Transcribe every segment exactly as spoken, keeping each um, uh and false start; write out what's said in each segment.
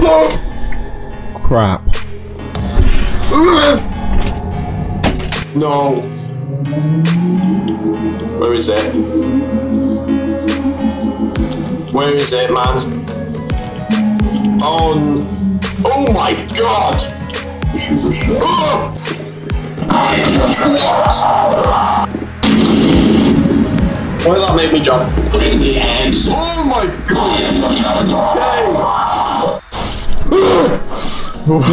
Crap. No. Where is it? Where is it, man? Oh, n oh my god! Oh! What? Why did that make me jump? Oh my god! Hey! What?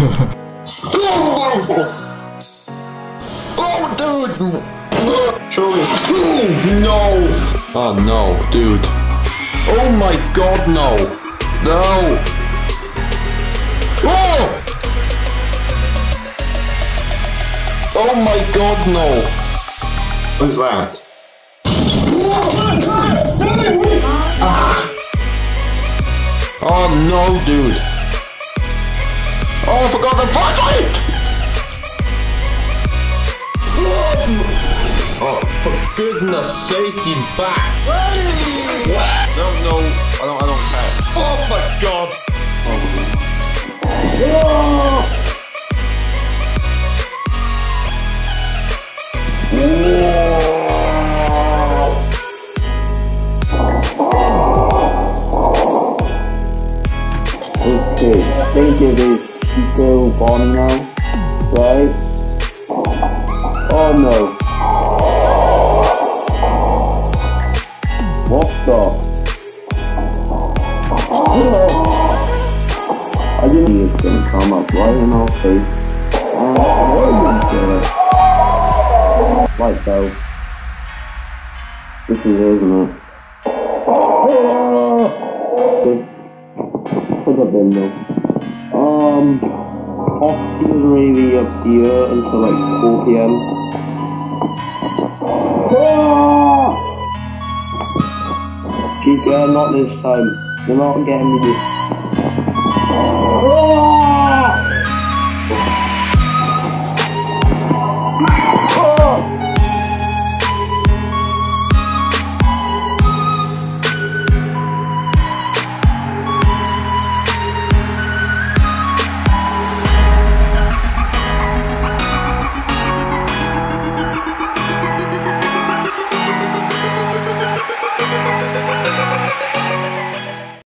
Oh, dude! Surely it's... Oh, no! Oh no, dude. Oh my god, no! No! Oh! Oh my god, no! What is that? Ah. Oh no, dude. Oh, I forgot the flashlight! Oh, for goodness sake, he's back. No, no, I don't, I don't care. Oh my god! Okay, I think it is still Bonnie now, right? Oh no. What the? I didn't think it's gonna come up right in our face. And I didn't get it. Right though. This is it, isn't it? Could have been though. Um, Oxy is really up here until like four P M Chica, not this time. You're not getting me this